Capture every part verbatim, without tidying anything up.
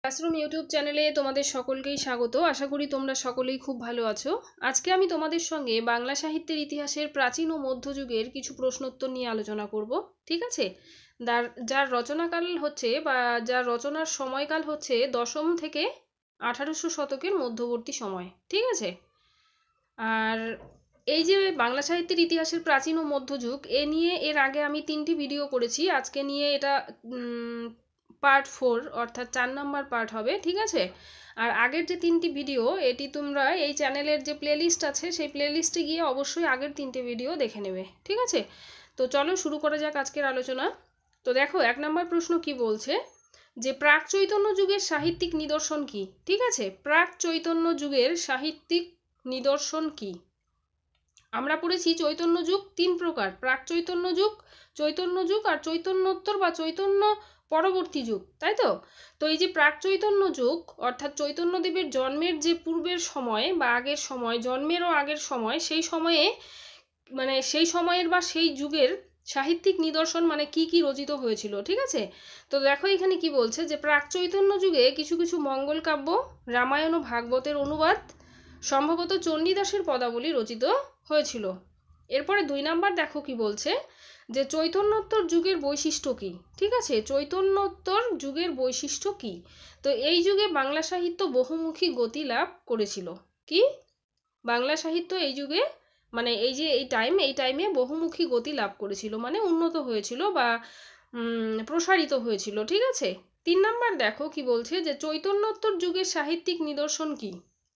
Classroom YouTube চ্যানেলে তোমাদের সকলকেই স্বাগত। আশা করি তোমরা সকলেই খুব ভালো আছো। আজকে আমি তোমাদের সঙ্গে বাংলা সাহিত্যের ইতিহাসের প্রাচীন ও মধ্যযুগের কিছু প্রশ্নোত্তর নিয়ে আলোচনা করব। ঠিক আছে? যার যার রচনাকাল হচ্ছে বা যার রচনার সময়কাল হচ্ছে দশম থেকে আঠারোশো শতকের মধ্যবর্তী সময়। ঠিক আছে? আর এই যে বাংলা সাহিত্যের ইতিহাসের প্রাচীন ও মধ্যযুগ এ নিয়ে এর আগে আমি তিনটি ভিডিও করেছি। আজকে নিয়ে এটা পার্ট ফোর অর্থাৎ চার নাম্বার পার্ট হবে। ঠিক আছে? আর আগের যে তিনটি ভিডিও এটি তোমরা এই চ্যানেলের যে প্লেলিস্ট আছে সেই প্লেলিস্টে গিয়ে অবশ্যই আগের তিনটে ভিডিও দেখে নেবে। ঠিক আছে? তো চলো শুরু করা যাক আজকের আলোচনা। তো দেখো এক নম্বর প্রশ্ন কি বলছে যে প্রাক চৈতন্য যুগের সাহিত্যিক নিদর্শন কি? ঠিক আছে? প্রাক চৈতন্য যুগের সাহিত্যিক নিদর্শন কি? আমরা পড়েছি চৈতন্য যুগ তিন প্রকার: প্রাক চৈতন্য যুগ, চৈতন্য যুগ আর চৈতন্যোত্তর বা চৈতন্য পরবর্তী যুগ। তাই তো? তো এই যে প্রাক চৈতন্য যুগ অর্থাৎ চৈতন্যদেবের জন্মের যে পূর্বের সময় বা আগের সময়, জন্মেরও আগের সময়, সেই সময়ে মানে সেই সময়ের বা সেই যুগের সাহিত্যিক নিদর্শন মানে কি কি রচিত হয়েছিল। ঠিক আছে? তো দেখো এখানে কি বলছে যে প্রাক চৈতন্য যুগে কিছু কিছু মঙ্গল কাব্য, রামায়ণ ও ভাগবতের অনুবাদ, সম্ভবত চণ্ডীদাসের পদাবলী রচিত হয়েছিল। এরপরে দুই নাম্বার দেখো কি বলছে যে চৈতন্যোত্তর যুগের বৈশিষ্ট্য কি? ঠিক আছে? চৈতন্যোত্তর যুগের বৈশিষ্ট্য কি? তো এই যুগে বাংলা সাহিত্য বহুমুখী গতি লাভ করেছিল। কি? বাংলা সাহিত্য এই যুগে মানে এই যে এই টাইম এই টাইমে বহুমুখী গতি লাভ করেছিল, মানে উন্নত হয়েছিল বা প্রসারিত হয়েছিল। ঠিক আছে? তিন নাম্বার দেখো কি বলছে যে চৈতন্যোত্তর যুগের সাহিত্যিক নিদর্শন কি?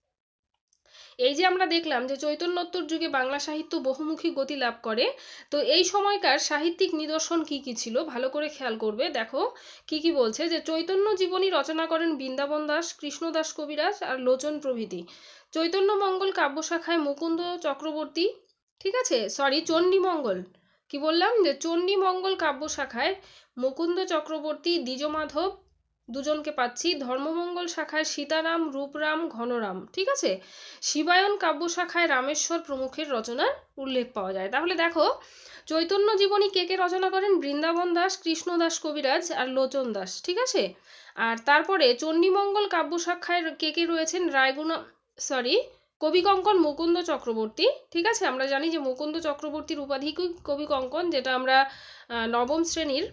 এই যে আমরা দেখলাম যে চৈতন্যোত্তর যুগে বাংলা সাহিত্য বহুমুখী গতি লাভ করে, তো এই সময়কার সাহিত্যিক নিদর্শন কি কি ছিল ভালো করে খেয়াল করবে। দেখো কি কি বলছে যে চৈতন্য জীবনী রচনা করেন বৃন্দাবন দাস, কৃষ্ণদাস কবিরাজ আর লোচন প্রভৃতি। চৈতন্য মঙ্গল কাব্য শাখায় মুকুন্দ চক্রবর্তী, ঠিক আছে, সরি চণ্ডীমঙ্গল, কি বললাম যে চণ্ডীমঙ্গল কাব্য শাখায় মুকুন্দ চক্রবর্তী, দ্বিজমাধব দুজনকে পাচ্ছি। ধর্মমঙ্গল শাখায় সীতারাম, রূপরাম, ঘনরাম। ঠিক আছে? শিবায়ন কাব্য শাখায় রামেশ্বর প্রমুখের রচনার উল্লেখ পাওয়া যায়। তাহলে দেখো চৈতন্য জীবনী কে কে রচনা করেন? বৃন্দাবন দাস, কৃষ্ণদাস কবিরাজ আর লোচন দাস। ঠিক আছে? আর তারপরে চণ্ডীমঙ্গল কাব্য শাখায় কে কে রয়েছেন? রায়গুণা সরি কবি কঙ্কন মুকুন্দ চক্রবর্তী। ঠিক আছে? আমরা জানি যে মুকুন্দ চক্রবর্তীর উপাধি কবি কঙ্কন, যেটা আমরা নবম শ্রেণীর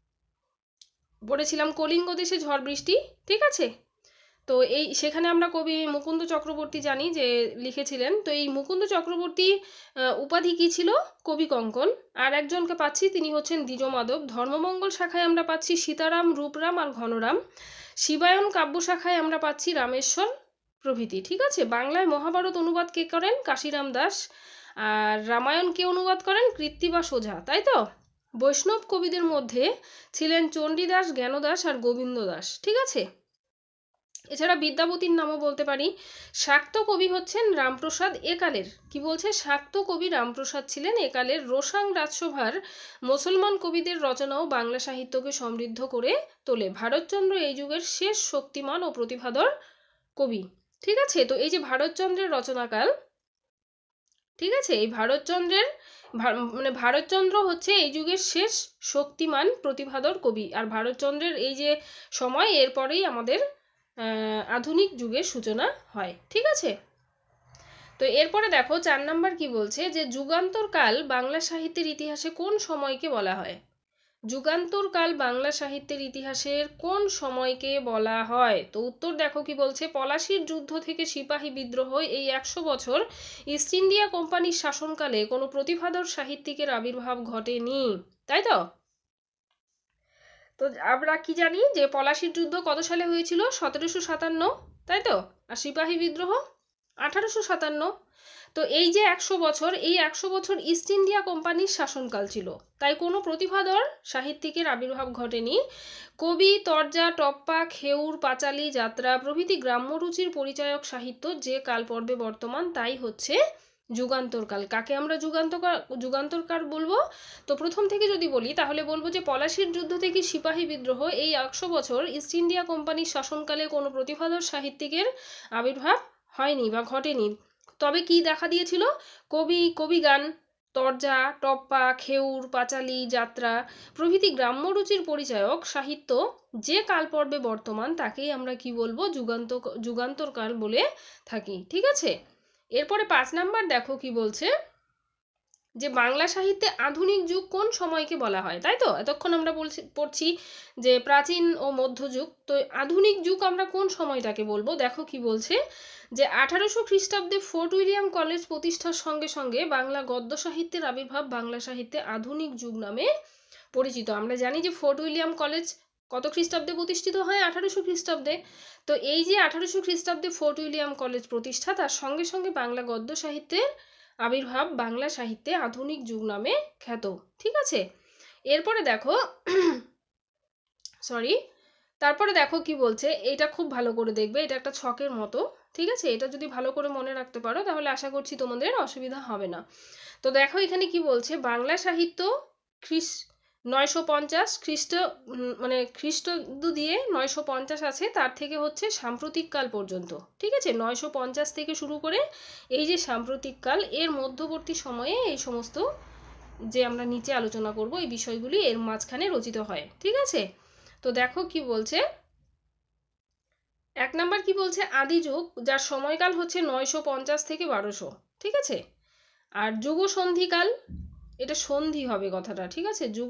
পড়েছিলাম কলিঙ্গ দেশে ঝড় বৃষ্টি। ঠিক আছে? তো এই সেখানে আমরা কবি মুকুন্দ চক্রবর্তী জানি যে লিখেছিলেন। তো এই মুকুন্দ চক্রবর্তী উপাধি কি ছিল? কবি কঙ্কন। আর একজনকে পাচ্ছি তিনি হচ্ছেন দ্বিজমাধব। ধর্মমঙ্গল শাখায় আমরা পাচ্ছি সীতারাম, রূপরাম আর ঘনরাম। শিবায়ন কাব্য শাখায় আমরা পাচ্ছি রামেশ্বর প্রভৃতি। ঠিক আছে? বাংলায় মহাভারত অনুবাদ কে করেন? কাশিরাম দাস। আর রামায়ণ কে অনুবাদ করেন? কৃত্তিবাস ওঝা। তাই তো? বৈষ্ণব কবিদের মধ্যে ছিলেন চণ্ডীদাস, জ্ঞানদাস আর গোবিন্দ দাস। ঠিক আছে? এছাড়া বিদ্যাপতির নামও বলতে পারি। শাক্ত কবি হচ্ছেন রামপ্রসাদ একালের। কি বলছে? শাক্ত কবি রামপ্রসাদ ছিলেন একালের। রোসাং রাজসভার মুসলমান কবিদের রচনাও বাংলা সাহিত্যকে সমৃদ্ধ করে তোলে। ভারতচন্দ্র এই যুগের শেষ শক্তিমান ও প্রতিভাধর কবি। ঠিক আছে? তো এই যে ভারতচন্দ্রের রচনাকাল, ঠিক আছে, এই ভারতচন্দ্রের মানে ভারতচন্দ্র হচ্ছে এই যুগের শেষ শক্তিমান প্রতিভাধর কবি। আর ভারতচন্দ্রের এই যে সময় এরপরেই আমাদের আধুনিক যুগের সূচনা হয়। ঠিক আছে? তো এরপরে দেখো চার নাম্বার কি বলছে যে যুগান্তর কাল বাংলা সাহিত্যের ইতিহাসে কোন সময়কে বলা হয়? যুগান্তর কাল বাংলা সাহিত্যের ইতিহাসের কোন সময়কে বলা হয়? তো উত্তর দেখো কি বলছে, পলাশির যুদ্ধ থেকে সিপাহী বিদ্রোহ এই একশো বছর ইস্ট ইন্ডিয়া কোম্পানির শাসনকালে কোনো প্রতিভাধর সাহিত্যিকের আবির্ভাব ঘটেনি। তাই তো? তো আমরা কি জানি যে পলাশির যুদ্ধ কত সালে হয়েছিল? সতেরোশো সাতান্ন। তাই তো? আর সিপাহী বিদ্রোহ আঠারোশো সাতান্ন। তো এই যে একশো বছর, এই একশো বছর ইস্ট ইন্ডিয়া কোম্পানির শাসনকাল ছিল, তাই কোনো প্রতিভাধর সাহিত্যিকের আবির্ভাব ঘটেনি। কবি, তরজা, টপ্পা, খেউর, পাঁচালী, যাত্রা প্রভৃতি গ্রাম্যরুচির পরিচায়ক সাহিত্য যে কাল পর্বে বর্তমান তাই হচ্ছে যুগান্তরকাল। কাকে আমরা যুগান্তকার যুগান্তরকার বলবো? তো প্রথম থেকে যদি বলি তাহলে বলবো যে পলাশির যুদ্ধ থেকে সিপাহী বিদ্রোহ এই একশো বছর ইস্ট ইন্ডিয়া কোম্পানির শাসনকালে কোনো প্রতিভাধর সাহিত্যিকের আবির্ভাব হয়নি বা ঘটেনি। তবে কি দেখা দিয়েছিল? কবি কবিগান, তরজা, টপ্পা, খেউর, পাঁচালী, যাত্রা প্রভৃতি গ্রাম্য রুচির পরিচায়ক সাহিত্য যে কালপর্বে বর্তমান তাকেই আমরা কি বলবো, যুগান্ত যুগান্তর কাল বলে থাকি। ঠিক আছে, এরপরে পাঁচ নাম্বার দেখো কি বলছে, যে বাংলা সাহিত্যে আধুনিক যুগ কোন সময়কে বলা হয়। তাই তো এতক্ষণ আমরা বলছি পড়ছি যে প্রাচীন ও মধ্যযুগ, তো আধুনিক যুগ আমরা কোন সময়টাকে বলবো। দেখো কি বলছে, যে আঠারোশো খ্রিস্টাব্দে ফোর্ট উইলিয়াম কলেজ প্রতিষ্ঠার সঙ্গে সঙ্গে বাংলা গদ্য সাহিত্যের আবির্ভাব বাংলা সাহিত্যে আধুনিক যুগ নামে পরিচিত। আমরা জানি যে ফোর্ট উইলিয়াম কলেজ কত খ্রিস্টাব্দে প্রতিষ্ঠিত হয়, আঠারোশো খ্রিস্টাব্দে। তো এই যে আঠারোশো খ্রিস্টাব্দে ফোর্ট উইলিয়াম কলেজ প্রতিষ্ঠা, তার সঙ্গে সঙ্গে বাংলা গদ্য সাহিত্যের আবির্ভাব বাংলা সাহিত্যে আধুনিক যুগ নামে খ্যাত। ঠিক আছে, এরপরে দেখো সরি তারপরে দেখো কি বলছে, এটা খুব ভালো করে দেখবে, এটা একটা ছকের মতো। ঠিক আছে, এটা যদি ভালো করে মনে রাখতে পারো তাহলে আশা করছি তোমাদের অসুবিধা হবে না। তো দেখো এখানে কি বলছে, বাংলা সাহিত্য খ্রিস নয়শো পঞ্চাশ খ্রিস্ট মানে খ্রিস্টাব্দ দিয়ে নয়শো পঞ্চাশ আছে, তার থেকে হচ্ছে সাম্প্রতিক কাল পর্যন্ত। ঠিক আছে, নয়শো পঞ্চাশ থেকে শুরু করে এই যে সাম্প্রতিক কাল, এর মধ্যবর্তী সময়ে এই সমস্ত যে আমরা নিচে আলোচনা করব এই বিষয়গুলি এর মাঝখানে রচিত হয়। ঠিক আছে, তো দেখো কি বলছে, এক নাম্বার কি বলছে, আদি যুগ যার সময়কাল হচ্ছে নয়শো পঞ্চাশ থেকে বারোশো। ঠিক আছে, আর যুগ সন্ধিকাল, এটা সন্ধি হবে কথাটা। ঠিক আছে, যুগ,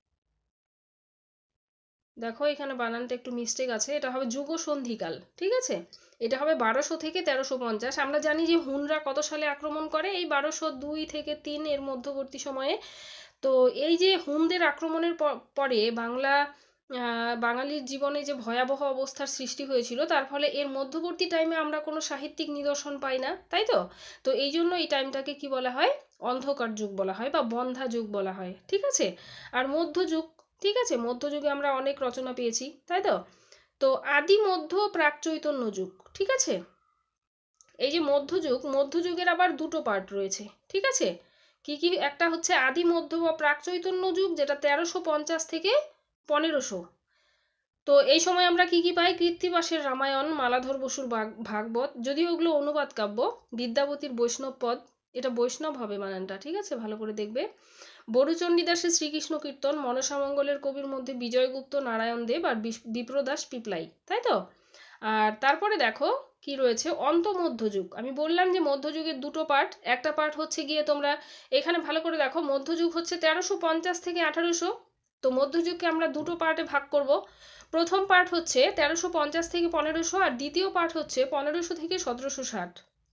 দেখো এখানে বানানটা একটু মিস্টেক আছে, এটা হবে যুগ সন্ধিকাল। ঠিক আছে, এটা হবে বারোশো থেকে তেরোশো পঞ্চাশ। আমরা জানি যে হুনরা কত সালে আক্রমণ করে, এই বারোশো দুই থেকে তিন এর মধ্যবর্তী সময়ে। তো এই যে হুনদের আক্রমণের পরে বাংলা বাঙালির জীবনে যে ভয়াবহ অবস্থার সৃষ্টি হয়েছিল, তার ফলে এর মধ্যবর্তী টাইমে আমরা কোনো সাহিত্যিক নিদর্শন পাই না। তাই তো তো এই জন্য এই টাইমটাকে কি বলা হয়, অন্ধকার যুগ বলা হয় বা বন্ধা যুগ বলা হয়। ঠিক আছে, আর মধ্যযুগ, ঠিক আছে, মধ্যযুগে আমরা অনেক রচনা পেয়েছি। তাই তো তো আদি মধ্য প্রাক চৈতন্য যুগ। ঠিক আছে, এই যে মধ্যযুগ, মধ্যযুগের আবার দুটো পার্ট রয়েছে। ঠিক আছে, কি কি, একটা হচ্ছে আদি মধ্য বা প্রাক চৈতন্য যুগ, যেটা তেরোশো পঞ্চাশ থেকে পনেরোশো। তো এই সময় আমরা কি কি পাই, কৃত্তিবাসের রামায়ণ, মালাধর বসুর ভাগবত, যদিও ওগুলো অনুবাদ কাব্য, বিদ্যাবতীর বৈষ্ণব পদ, এটা বৈষ্ণব হবে বানানটা। ঠিক আছে, ভালো করে দেখবে। বড়ুচণ্ডীদাসের শ্রীকৃষ্ণ কীর্তন, মনসামঙ্গলের কবির মধ্যে বিজয়গুপ্ত, নারায়ণ দেব আর বিপ্রদাস পিপলাই। তাই তো আর তারপরে দেখো কি রয়েছে, অন্ত মধ্যযুগ। আমি বললাম যে মধ্যযুগের দুটো পার্ট, একটা পার্ট হচ্ছে গিয়ে তোমরা এখানে ভালো করে দেখো, মধ্যযুগ হচ্ছে তেরোশো পঞ্চাশ থেকে আঠারোশো। তো মধ্যযুগকে আমরা দুটো পার্টে ভাগ করব। প্রথম পার্ট হচ্ছে তেরোশো পঞ্চাশ থেকে পনেরোশো, আর দ্বিতীয় পার্ট হচ্ছে পনেরোশো থেকে সতেরোশো ষাট।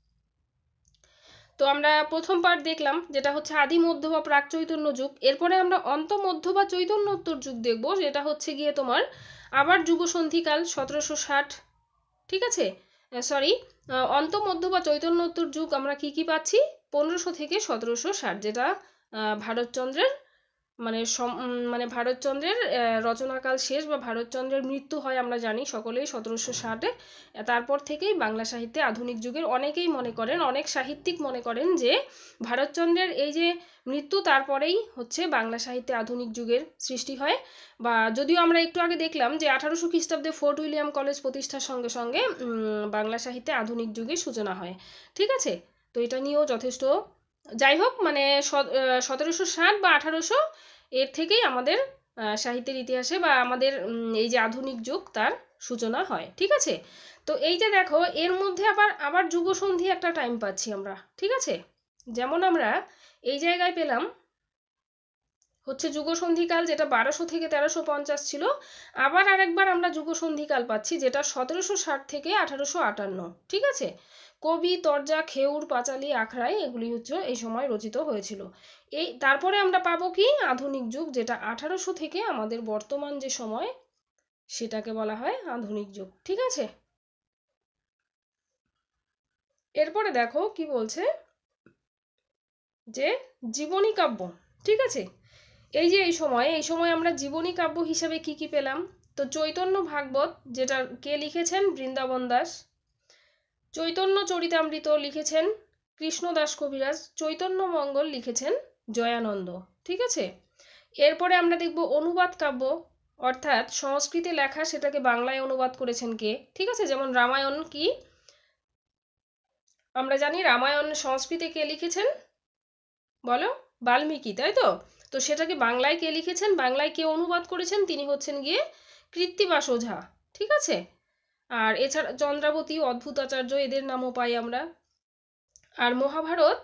তো আমরা প্রথম পার্ট দেখলাম, যেটা হচ্ছে আদি মধ্য বা প্রাক চৈতন্য যুগ। এরপরে আমরা অন্ত মধ্য বা চৈতন্যোত্তর যুগ দেখব, যেটা হচ্ছে গিয়ে তোমার আবার যুগসন্ধিকাল সতেরোশো ষাট। ঠিক আছে, সরি, অন্ত মধ্য বা চৈতন্যোত্তর যুগ আমরা কি কি পাচ্ছি, পনেরোশো থেকে সতেরোশো ষাট, যেটা ভারতচন্দ্রের মানে মানে ভারতচন্দ্রের রচনাকাল শেষ বা ভারতচন্দ্রের মৃত্যু হয় আমরা জানি সকলেই সতেরোশো ষাটে। তারপর থেকেই বাংলা সাহিত্যে আধুনিক যুগের অনেকেই মনে করেন, অনেক সাহিত্যিক মনে করেন যে ভারতচন্দ্রের এই যে মৃত্যু, তারপরেই হচ্ছে বাংলা সাহিত্যে আধুনিক যুগের সৃষ্টি হয়। বা যদিও আমরা একটু আগে দেখলাম যে আঠারোশো খ্রিস্টাব্দে ফোর্ট উইলিয়াম কলেজ প্রতিষ্ঠার সঙ্গে সঙ্গে বাংলা সাহিত্যে আধুনিক যুগের সূচনা হয়। ঠিক আছে, তো এটা নিয়েও যথেষ্ট, যাই হোক মানে সতেরোশো ষাট বা আঠারোশো এর থেকেই আমাদের সাহিত্যের ইতিহাসে বা আমাদের এই যে আধুনিক যুগ তার সূচনা হয়। ঠিক আছে, তো এই যে দেখো এর মধ্যে আবার আবার যুগসন্ধি একটা টাইম পাচ্ছি আমরা। ঠিক আছে, যেমন আমরা এই জায়গায় পেলাম হচ্ছে যুগসন্ধিকাল, যেটা বারোশো থেকে তেরোশো পঞ্চাশ ছিল। আবার আরেকবার আমরা যুগসন্ধিকাল পাচ্ছি, যেটা সতেরোশো ষাট থেকে আঠারোশো আটান্ন। ঠিক আছে, কবি, তরজা, খেউর, পাঁচালী, আখড়াই এগুলি হচ্ছে এই সময় রচিত হয়েছিল। এই তারপরে আমরা পাবো কি আধুনিক যুগ, যেটা আঠারোশো থেকে আমাদের বর্তমান যে সময় সেটাকে বলা হয় আধুনিক যুগ। ঠিক আছে, এরপরে দেখো কি বলছে, যে জীবনী কাব্য। ঠিক আছে, এই যে এই সময় এই সময় আমরা জীবনী কাব্য হিসাবে কি কি পেলাম, তো চৈতন্য ভাগবত, যেটা কে লিখেছেন, বৃন্দাবন দাস। চৈতন্য চরিতামৃত লিখেছেন কৃষ্ণদাস কবিরাজ। চৈতন্য মঙ্গল লিখেছেন জয়ানন্দ। ঠিক আছে, এরপরে আমরা দেখব অনুবাদ কাব্য, অর্থাৎ সংস্কৃতে লেখা সেটাকে বাংলায় অনুবাদ করেছেন কে। ঠিক আছে, যেমন রামায়ণ, কি আমরা জানি রামায়ণ সংস্কৃতে কে লিখেছেন বলো, বাল্মীকি, তাই তো? তো সেটাকে বাংলায় কে লিখেছেন, বাংলায় কে অনুবাদ করেছেন, তিনি হচ্ছেন গিয়ে কৃত্তিবাস ওঝা। ঠিক আছে। আর এছাড়া চন্দ্রাবতী, অদ্ভুতাচার্য, এদের নামও পাই আমরা। আর মহাভারত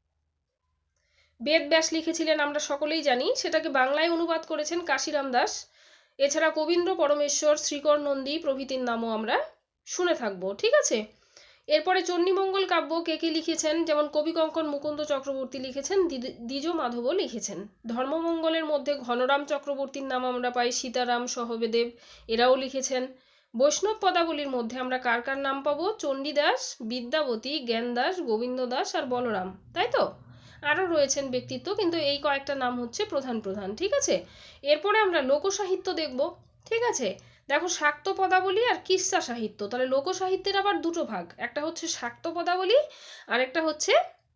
বেদব্যাস লিখেছিলেন আমরা সকলেই জানি, সেটাকে বাংলায় অনুবাদ করেছেন কাশিরাম দাস। এছাড়া কবীন্দ্র পরমেশ্বর, শ্রীকর নন্দী প্রভৃতির নামও আমরা শুনে থাকবো। ঠিক আছে। এরপরে চণ্ডীমঙ্গল কাব্য কে কে লিখেছেন, যেমন কবি কঙ্কন মুকুন্দ চক্রবর্তী লিখেছেন, দ্বিজ মাধবও লিখেছেন। ধর্মমঙ্গলের মধ্যে ঘনরাম চক্রবর্তীর নাম আমরা পাই, সীতারাম সহবেদেব এরাও লিখেছেন। বৈষ্ণব পদাবলীর মধ্যে আমরা কার কার নাম পাবো, চণ্ডীদাস, বিদ্যাবতী, জ্ঞানদাস, গোবিন্দ দাস আর বলরাম, তাই তো? আরও রয়েছেন ব্যক্তিত্ব, কিন্তু এই কয়েকটা নাম হচ্ছে প্রধান প্রধান। ঠিক আছে। এরপরে আমরা লোকসাহিত্য দেখব। ঠিক আছে। দেখো, শাক্ত পদাবলী আর কিস্সা সাহিত্য। তাহলে লোকসাহিত্যের আবার দুটো ভাগ, একটা হচ্ছে শাক্ত পদাবলী আর একটা হচ্ছে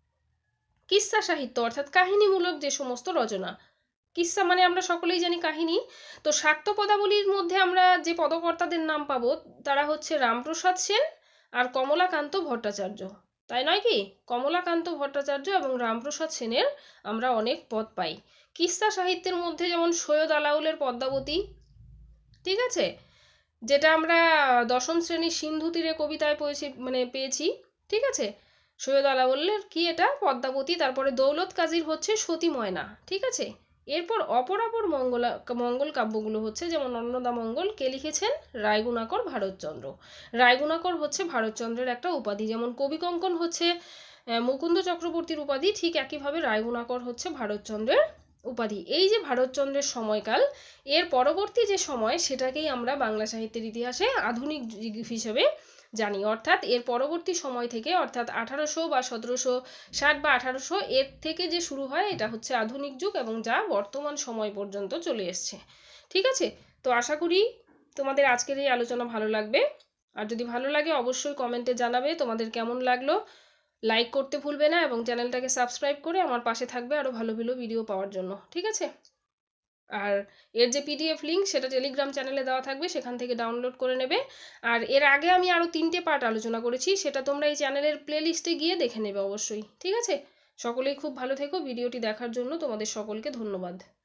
কিস্সা সাহিত্য, অর্থাৎ কাহিনীমূলক যে সমস্ত রচনা। কিস্সা মানে আমরা সকলেই জানি কাহিনী। তো শাক্ত পদাবলীর মধ্যে আমরা যে পদকর্তাদের নাম পাবো তারা হচ্ছে রামপ্রসাদ সেন আর কমলাকান্ত ভট্টাচার্য, তাই নয় কি? কমলাকান্ত ভট্টাচার্য এবং রামপ্রসাদ সেনের আমরা অনেক পদ পাই। কিস্সা সাহিত্যের মধ্যে যেমন সৈয়দ আলাউলের পদ্মাবতী, ঠিক আছে, যেটা আমরা দশম শ্রেণীর সিন্ধু তীরে কবিতায় পেয়েছি, মানে পেয়েছি। ঠিক আছে। সৈয়দ আলাউলের কি এটা, পদ্মাবতী। তারপরে দৌলত কাজীর হচ্ছে সতী ময়না। ঠিক আছে। এরপর অপরাপর মঙ্গলা মঙ্গল কাব্যগুলো হচ্ছে, যেমন অন্নদা মঙ্গল কে লিখেছেন, রায়গুণাকর ভারতচন্দ্র। রায়গুণাকর হচ্ছে ভারতচন্দ্রের একটা উপাধি, যেমন কবি কঙ্কন হচ্ছে মুকুন্দ চক্রবর্তীর উপাধি, ঠিক একইভাবে রায়গুণাকর হচ্ছে ভারতচন্দ্রের উপাধি। এই যে ভারতচন্দ্রের সময়কাল, এর পরবর্তী যে সময় সেটাকেই আমরা বাংলা সাহিত্যের ইতিহাসে আধুনিক যুগ হিসেবে জানি। অর্থাৎ এর পরবর্তী সময় থেকে, অর্থাৎ আঠারোশো বা সতেরোশো ষাট বা আঠারোশো এর থেকে যে শুরু হয়, এটা হচ্ছে আধুনিক যুগ এবং যা বর্তমান সময় পর্যন্ত চলে এসছে। ঠিক আছে। তো আশা করি তোমাদের আজকের এই আলোচনা ভালো লাগবে। আর যদি ভালো লাগে অবশ্যই কমেন্টে জানাবে তোমাদের কেমন লাগলো। লাইক করতে ভুলবে না এবং চ্যানেলটাকে সাবস্ক্রাইব করে আমার পাশে থাকবে আরও ভালো ভালো ভিডিও পাওয়ার জন্য। ঠিক আছে। আর এর যে পিডিএফ লিঙ্ক সেটা টেলিগ্রাম চ্যানেলে দেওয়া থাকবে, সেখান থেকে ডাউনলোড করে নেবে। আর এর আগে আমি আরও তিনটে পার্ট আলোচনা করেছি, সেটা তোমরা এই চ্যানেলের প্লেলিস্টে গিয়ে দেখে নেবে অবশ্যই। ঠিক আছে। সকলেই খুব ভালো থেকো। ভিডিওটি দেখার জন্য তোমাদের সকলকে ধন্যবাদ।